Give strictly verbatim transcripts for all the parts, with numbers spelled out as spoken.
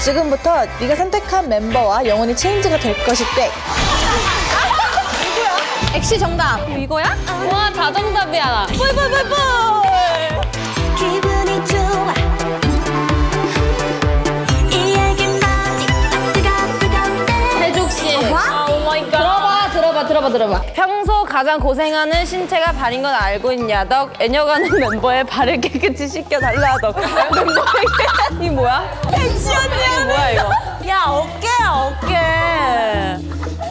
지금부터 네가 선택한 멤버와 영원히 체인지가 될 것인데. 누구야? 엑시 정답. 어, 이거야? 와, 다 정답이야. 뿔뿔뿔뿔. 기분이 좋아. 이 얘기 뭐지? 뜨거 뜨거운데. 태juk 씨. 아, 오 마이 갓. 들어봐, 들어봐, 들어봐, 들어봐. 평소 가장 고생하는 신체가 발인 건 알고 있냐? 덕 애녀가는 멤버의 발을 깨끗이 씻겨달라. 덕 멤버에게. 이 뭐야? 엑시 언니야. 이거 뭐야 이거? 야, 어깨야, 어깨.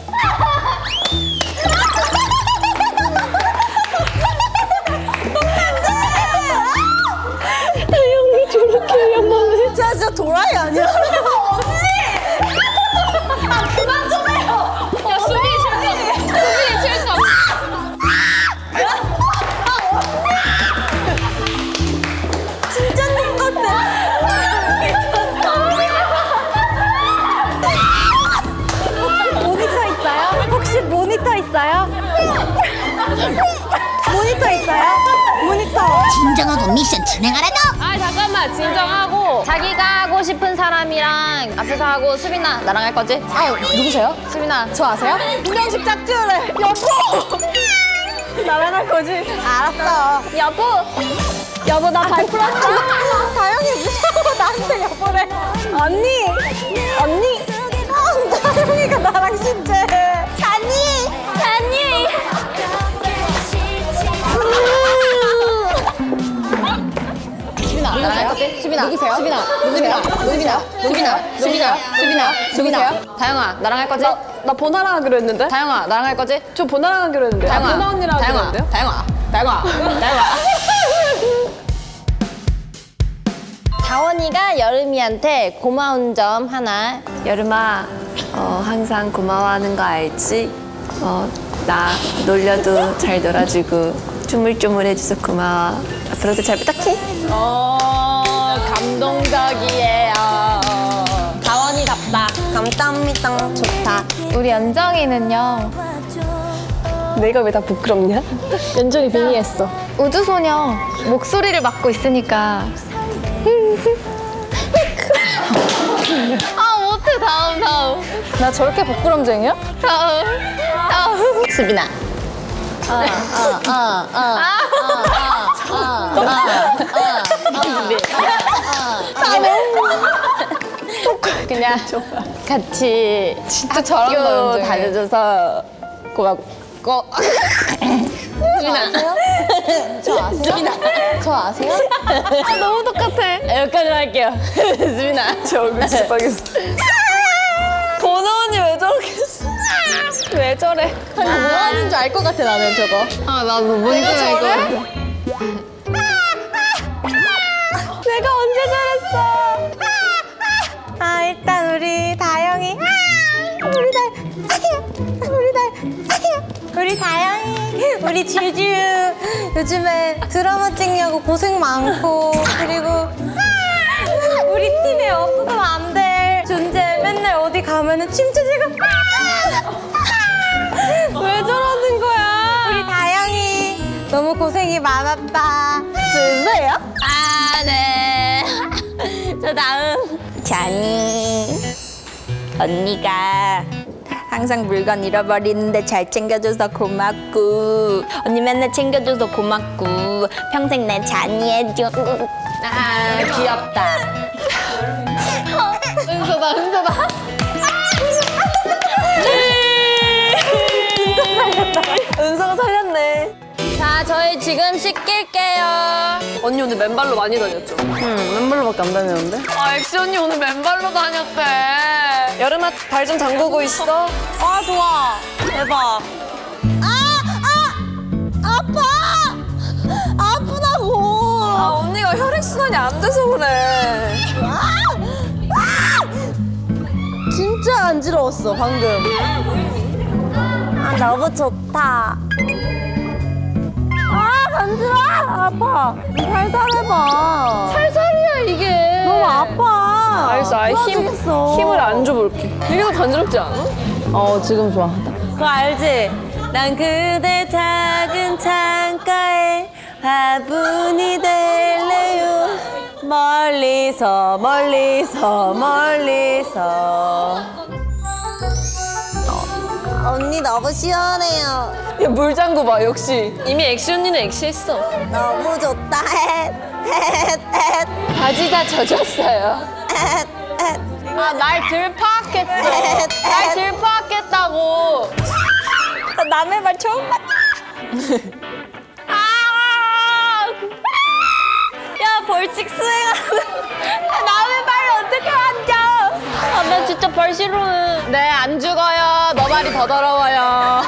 형이 저렇게 양반해. 진짜 진짜 도라이 아니야? 언니! 아, 그만 좀 해요! 야, 수빈이 칠까? 수빈이 칠까? 진짜 똑같아. 모니터 있어요? 혹시 모니터 있어요? 모니터 있어요? 모니터. 진정하고 미션 진행하라고. 아, 잠깐만. 진정하고. 자기가 하고 싶은 사람이랑 앞에서 하고 수빈아, 나랑 할 거지? 아, 누구세요? 수빈아. 저 아세요? 분명식 짝지어래. 여보! 나랑 할 거지? 알았어. 여보. 여보, 나 발 풀었어. 다영이 무서워. 나한테 여보래. 언니! 언니! 아, 다영이가 나랑 신체. 잔이! 잔이! 수빈아, 나랑 할 거지? 수빈아. 누구세요? 수빈아. 누구세요? 수빈아. 수빈아. 수빈아. 수빈아. 수빈아. 다영아, 나랑 할 거지? 나 보나랑 하기로 했는데? 다영아, 나랑 할 거지? 저 보나랑 하기로 했는데. 다영아. 아, 보나 언니랑 하기로 다영아. 했는데요? 다영아. 다영아. 다영아. 다원이가 여름이한테 고마운 점 하나. 여름아, 어, 항상 고마워하는 거 알지? 어, 나 놀려도 잘 놀아주고 쪼물쪼물해줘서 고마워. 앞으로도 잘 부탁해. 어, 감동적이에요. 다원이답다. 감사합니다. 좋다. 우리 연정이는요. 내가 왜 다 부끄럽냐? 연정이 빙의했어. 우주소녀 목소리를 맡고 있으니까. 아, 못해. 다음, 다음. 나 저렇게 부끄럼쟁이야? 다음. 다음. 수빈아. 어, 어, 어, 어, 어, 어, 어, 어, 그냥 같이 진짜 잘한다, 학교 연정이. 다녀줘서 고맙고. 수빈아. 저 아세요? 수빈아. 저 아세요? 아, 너무 똑같아. 여기까지만 할게요. 수빈아. 제 얼굴 진짜 빨개졌어. 보노 언니 왜 저렇게 했어? 왜 저래? 아니, 뭐 하는 줄 알 것 같아, 나는 저거. 아, 나도 뭔지 알고. 내가 언제 저랬어? 아, 일단 우리 다영이. 아, 우리 다, 우리 다, 우리 다영이, 우리 주주. 요즘에 드라마 찍냐고 고생 많고, 그리고 우리 팀에 없어서는 안 될 존재. 맨날 어디 가면은 침투지가. 왜 저러는 거야? 우리 다영이 너무 고생이 많았다. 주세요? 아, 네. 저 다음. 잔이 언니가 항상 물건 잃어버리는데 잘 챙겨줘서 고맙고 언니 맨날 챙겨줘서 고맙고 평생 내 잔이 해줘. 아, 귀엽다. 은서다, 은서다. 은서가 살렸네. 자, 저희 지금 씻길게요. 언니 오늘 맨발로 많이 다녔죠? 응, 맨발로밖에 안 다녔는데? 아, 엑시 언니 오늘 맨발로 다녔대. 여름아, 발 좀 담그고 있어. 아, 좋아. 대박. 아! 아! 아파! 아프다고! 아, 언니가 혈액순환이 안 돼서 그래. 진짜 간지러웠어, 방금. 아, 너무 좋다. 아, 간지러! 아파. 살살 해봐. 살살이야, 이게. 너무 아파. 알겠어, 아예 힘, 부러지겠어. 힘을 안 줘볼게. 이게 더 간지럽지 않아? 어, 지금 좋아. 그거 알지? 난 그대 작은 창가에 화분이 될래요. 멀리서 멀리서 멀리서. 언니 너무 시원해요. 야, 물장구 봐, 역시. 이미 엑시 언니는 엑시했어. 너무 좋다. 햇, 햇, 햇, 바지 다 젖었어요. 햇, 햇. 아, 날 들파악했어. 날 들파악했다고. 나 남의 말 처음 봤다. 아! 야, 벌칙 수행하는. 남의 말을 어떻게 만져? 아, 나 진짜 벌 싫어해. 네, 안 죽어요. 너 말이 더 더러워요.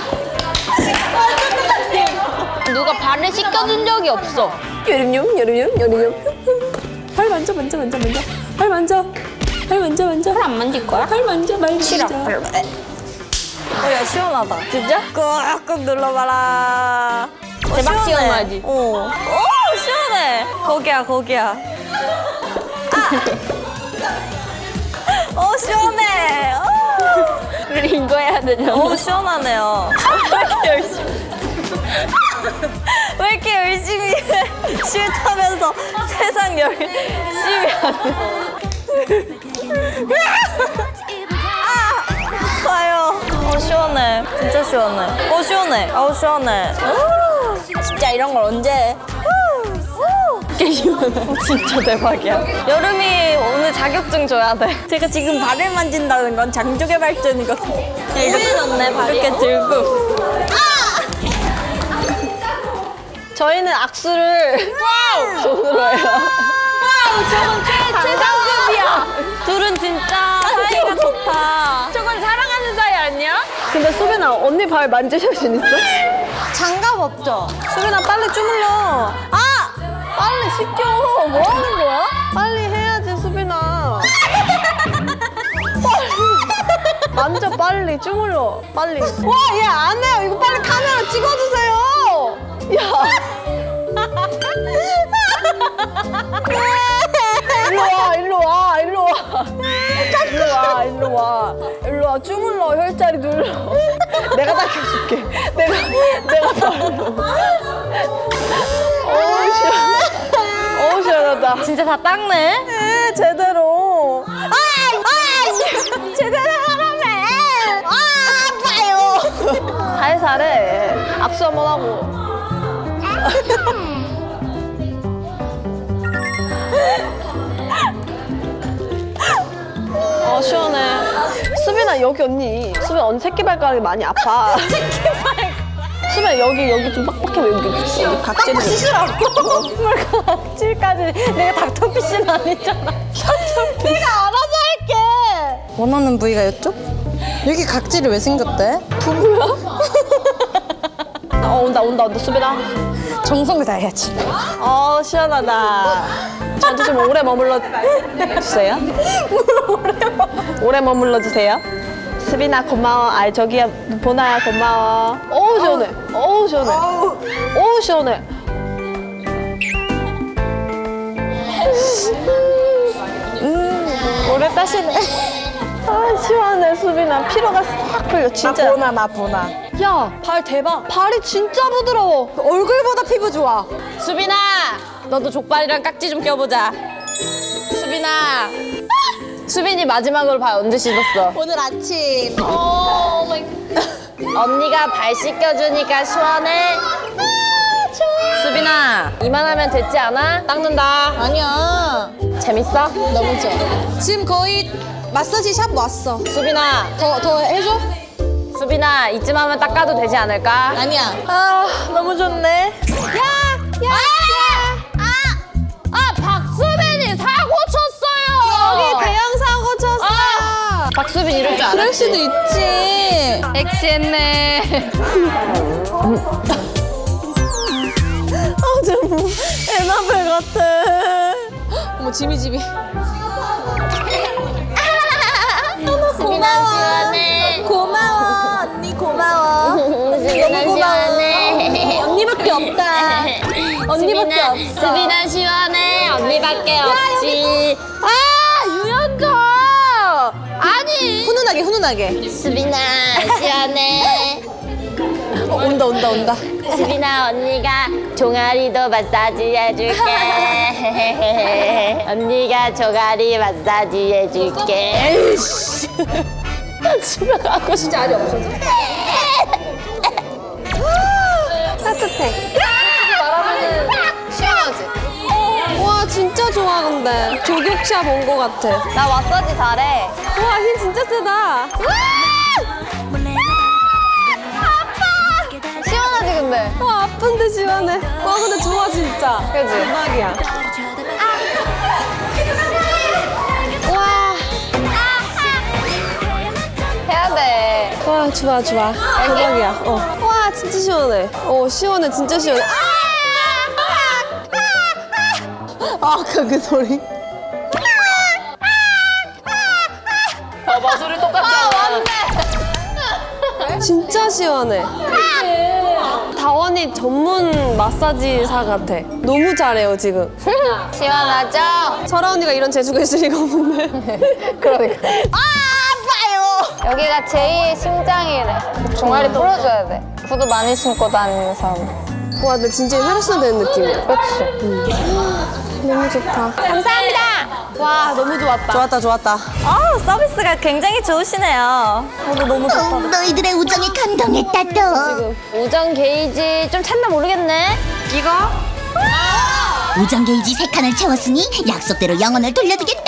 누가 발을 씻겨준 적이 없어. 여름용, 여름용, 여름용. 발 만져, 만져, 만져, 만져. 발 만져. 발 만져, 만져. 발 안 만질 거야? 발 만져, 발 싫어. 만져. 어, 야, 시원하다. 진짜? 꾹꾹 눌러봐라. 대박 시원하지? 어. 오, 시원해. 거기야, 거기야. 아. 어, 시원해. 어. 우리 이거 해야 되냐? 오, 시원하네요. 왜 이렇게 열심히. 왜 이렇게 열심히 해? 싫다면서 세상 열심히 하는. 아파요. 어, 시원해. 진짜 시원해. 어, 시원해. 어, 시원해. 오, 진짜 이런 걸 언제 해? 꽤 시원해. 진짜 대박이야. 여름이 오늘 자격증 줘야 돼. 제가 지금 발을 만진다는 건 장족의 발전이거든요. 이렇게 넣네, 발이. 이렇게 들고. 저희는 악수를 손으로 해요. 와우, 저건 최, 최상급이야. 둘은 진짜 사이가 좋다. 저건 사랑하는 사이 아니야? 근데 수빈아, 언니 발 만지실 수 있어? 장갑 없죠? 수빈아, 빨리 주물러. 아! 빨리 시켜. 뭐 하는 거야? 빨리 해야지, 수빈아. 빨리. 만져, 빨리. 주물러. 빨리. 와, 얘 안 해요. 이거 빨리 카메라 찍어주세요. 야. 일로 와, 일로 와, 일로 와. 일로 와, 일로 와. 일로 와, 주물러. 혈자리 눌러. 내가 닦여줄게. 내가, 내가 발로. 어우, 시원해. 어우, 시원하다. 진짜 다 닦네? 네, 제대로. 아! 아! 제대로 하라며! 아, 아파요! 살살해. 악수 한번 하고. 어, 시원해. 수빈아, 여기 언니. 수빈 언니 새끼발가락이 많이 아파. 새끼발가락. 수빈아, 여기, 여기 좀 빡빡해. 여기, 여기 각질이. 씻으라고. 각질까지. 내가 닥터피쉬는 아니잖아. 내가 알아서 할게. 원하는 부위가 이쪽? 여기 각질이 왜 생겼대? 부부야? 어, 온다, 온다, 온다. 수빈아. 정성을 다해야지. 어, 시원하다. 저한테 좀 오래 머물러 주세요. 오래 머물러 주세요. 수빈아, 고마워. 아, 저기야, 보나야, 고마워. 어우, 시원해. 어우, 시원해. 어우, 시원해. 음, 오래 따시네. 아, 시원해, 수빈아. 피로가 싹 풀려, 진짜. 나 보나, 나 보나. 야, 발 대박. 발이 진짜 부드러워. 얼굴보다 피부 좋아. 수빈아, 너도 족발이랑 깍지 좀 껴보자. 수빈아. 수빈이 마지막으로 발 언제 씻었어? 오늘 아침. 오 마이 언니가 발 씻겨주니까 시원해. 수빈아, 이만하면 됐지 않아? 닦는다. 아니야. 재밌어? 너무 좋아. 지금 거의 마사지 샵 왔어. 수빈아, 더, 더 해줘? 수빈아, 이쯤 하면 닦아도 되지 않을까? 아니야. 아, 너무 좋네. 야! 야! 아! 아! 아, 박수빈이 사고 쳤어요! 여기 대형 사고 쳤어. 아! 박수빈 이럴 줄 알았지? 그럴 수도 있지. 엑시했네. 아, 좀 에나벨 같아. 어머, 지미지미. 수빈아, 시원해. 고마워. 언니 고마워. 수빈아, 시원해. 언니밖에 없다. 언니밖에 없어. 수빈아, 시원해. 언니밖에 없지. 아, 유연정! 아니! 훈훈하게, 훈훈하게. 수빈아, 시원해. 오, 온다 온다 온다. 수빈아 언니가 종아리도 마사지 해줄게. 언니가 종아리 마사지 해줄게. 나 집에 가고 싶지 않이 없어. 따뜻해. 말하면은 시원하지? 와 진짜 좋아 근데. 조격샵 온 거 같아. 나 마사지 잘해. 와 힘 진짜 세다. 시원하지 근데? 와 아픈데 시원해. 와 근데 좋아 진짜. 그지? 대박이야. 와. 해야 돼. 와 좋아 좋아. 대박이야. 어. 와 진짜 시원해. 어 시원해 진짜 시원해. 아 그 그 소리. 봐봐 소리 똑같잖아. 진짜 시원해. 다원이 전문 마사지사 같아. 너무 잘해요 지금. 시원하죠? 설아 언니가 이런 재주가 있을 리가 없는데. 그러니까. 아 아파요. 여기가 제이의 심장이래. 종아리 풀어줘야 돼. 구두 많이 신고 다니는 사람. 와 근데 진짜 혈액순환 되는 느낌이야. 그렇지. 너무 좋다. 감사합니다. 와 너무 좋았다. 좋았다 좋았다. 아 서비스가 굉장히 좋으시네요. 저도 너무 좋다. 너희들의 우정에 감동했다 또. 우정 게이지 좀 찼나 모르겠네. 이거? 우정 게이지 세 칸을 채웠으니 약속대로 영혼을 돌려주겠다.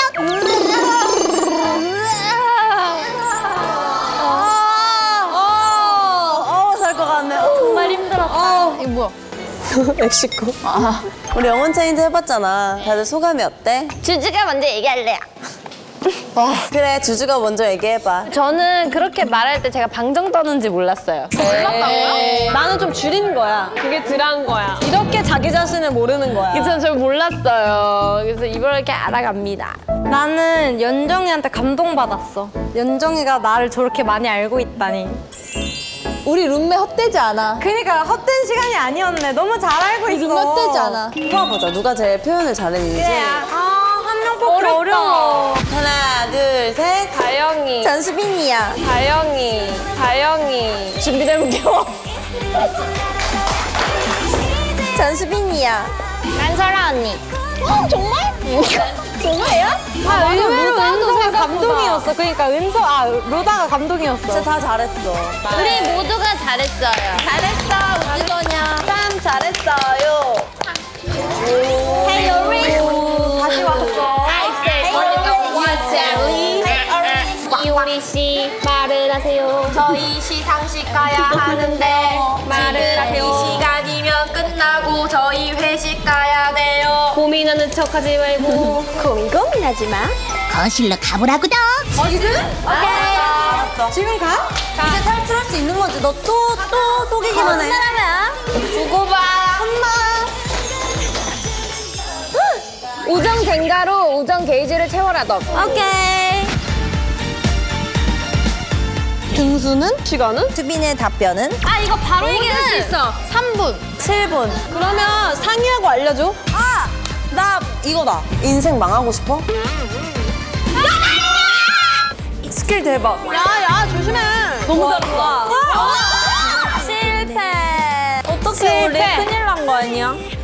어살 것 같네. 정말 힘들었다. 이거 뭐야? 멕시코. 우리 영혼 체인지 해봤잖아. 다들 소감이 어때? 주주가 먼저 얘기할래요. 그래 주주가 먼저 얘기해봐. 저는 그렇게 말할 때 제가 방정 떠는지 몰랐어요. 몰랐다고요? 나는 좀 줄인 거야. 그게 드라한 거야. 이렇게 자기 자신을 모르는 거야. 그래서 저 몰랐어요. 그래서 이렇게 알아갑니다. 나는 연정이한테 감동받았어. 연정이가 나를 저렇게 많이 알고 있다니. 우리 룸메 헛되지 않아. 그니까 헛된 시간이 아니었네. 너무 잘 알고 있어. 룸메 헛되지 않아. 뽑아보자. 누가 제일 표현을 잘했는지. 아, 한 명 뽑기 어려워. 하나, 둘, 셋. 다영이. 전수빈이야. 다영이. 다영이. 준비되면 전수빈이야. 난 설아 언니. 어 정말? 정말요? 아, 의외로 로다도 은서가 생각보다. 감동이었어. 그러니까 은서, 아, 로다가 감동이었어. 진짜 다 잘했어. 우리 모두가 잘했어요. 잘했어, 우지 소녀. 참 잘했어요. Hey Yuri. 다시 왔어. I said 이효리 씨 말을 하세요. 저희 시상식 가야 하는데 말을 하세요. 이 시간이면 끝나고 저희 회식 가야 돼요. 고민하는 척하지 말고. 고민 고민하지 마. 거실로 가보라구도. 지금? 알았어. 지금 가? 이제 탈출할 수 있는 거지. 너 또, 또 속이기만 해. 두고 봐. 우정 젠가로 우정 게이지를 채워라 너. 오케이. 등수는? 시간은? 수빈의 답변은? 아, 이거 바로 얘기할 수 있어. 삼 분. 칠 분. 그러면 상의하고 알려줘. 아! 나 이거다. 인생 망하고 싶어? 스킬 대박. 야야 조심해. 너무 잘한다. 실패. 어떻게 우리 큰일 난 거 아니야?